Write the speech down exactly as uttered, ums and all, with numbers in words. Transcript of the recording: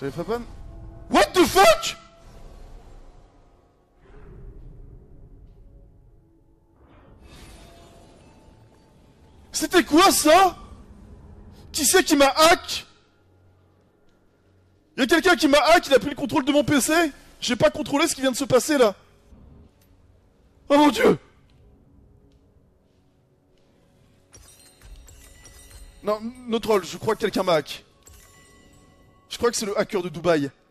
J'avais pas pas... What the fuck? C'était quoi ça? Qui c'est qui m'a hack? Y'a quelqu'un qui m'a hack, il a pris le contrôle de mon P C? J'ai pas contrôlé ce qui vient de se passer là. Oh mon dieu! Non, no troll, je crois que quelqu'un m'a hack. Je crois que c'est le hacker de Dubaï.